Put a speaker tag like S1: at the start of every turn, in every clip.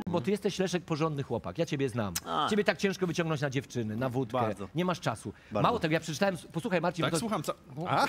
S1: Bo ty jesteś, Leszek, porządny chłopak. Ja ciebie znam. Ciebie tak ciężko wyciągnąć na dziewczyny, na wódkę.
S2: Bardzo.
S1: Nie masz czasu.
S2: Bardzo.
S1: Mało tego, ja przeczytałem... Posłuchaj, Marcin...
S3: Tak,
S1: to...
S3: słucham, co?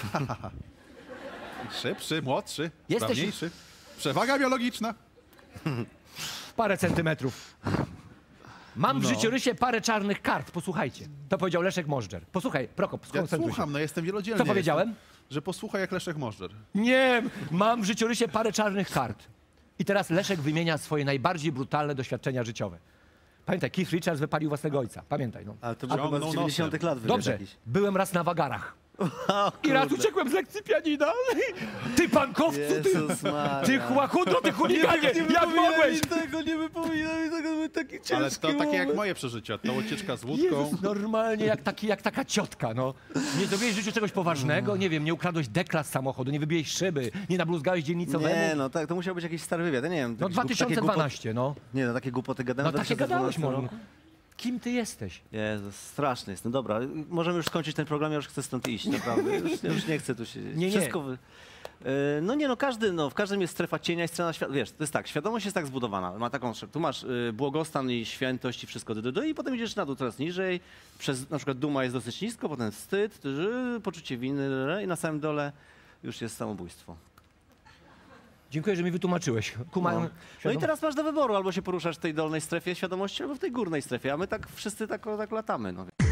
S3: Szybszy, młodszy,
S1: Jesteś-
S3: sprawniejszy. Przewaga biologiczna.
S1: Parę centymetrów. Mam w życiorysie parę czarnych kart. Posłuchajcie. To powiedział Leszek Możdżer. Posłuchaj, Prokop,
S3: Ja
S1: skoncentruj się.
S3: słucham, no jestem wielodzielny.
S1: Co powiedziałem?
S3: Jestem, że posłuchaj jak Leszek Możdżer.
S1: Nie, mam w życiorysie parę czarnych kart. I teraz Leszek wymienia swoje najbardziej brutalne doświadczenia życiowe. Pamiętaj, Keith Richards wypalił własnego ojca. Pamiętaj, no.
S2: Ale to było chyba z
S3: Ciągnął
S2: 90
S3: nosem.
S2: lat wywiad
S1: Dobrze,
S2: jakiś.
S1: byłem raz na wagarach.
S2: O,
S1: I raz
S2: kurde.
S1: uciekłem z lekcji pianina. Ty pankowcu, ty!
S2: Jezus Maria.
S1: Ty chłachudro, ty chuliganie! Jak mogłeś?
S2: tego, nie wypominaj mi tego, były takie ciężkie
S3: Ale to takie jak moje przeżycia. To ucieczka z łódką.
S1: Jezus, normalnie jak taka ciotka, no. Nie zrobiłeś w życiu czegoś poważnego, nie wiem, nie ukradłeś dekla z samochodu, nie wybiłeś szyby, nie nabluzgałeś dzielnicowemu.
S2: Nie, no tak, to musiał być jakiś stary wywiad, ja nie wiem.
S1: No
S2: jakieś takie
S1: 2012, no.
S2: Nie, no takie głupoty gadane.
S1: No
S2: w
S1: takie
S2: 2012
S1: gadałeś,
S2: roku.
S1: może. Kim ty jesteś?
S2: Jezus, straszny jest. No dobra, możemy już skończyć ten program, ja już chcę stąd iść, naprawdę. Już nie chcę tu siedzieć.
S1: Nie.
S2: Wszystko no nie, no każdy, w każdym jest strefa cienia i strefa światła. Wiesz, to jest tak, świadomość jest tak zbudowana, ma taką, tu masz błogostan i świętość i wszystko, i potem idziesz na dół coraz niżej, przez na przykład duma jest dosyć nisko, potem wstyd, poczucie winy i na samym dole już jest samobójstwo.
S1: Dziękuję, że mi wytłumaczyłeś. Kumam.
S2: No i teraz masz do wyboru, albo się poruszasz w tej dolnej strefie świadomości, albo w tej górnej strefie, a my tak wszyscy tak latamy. No.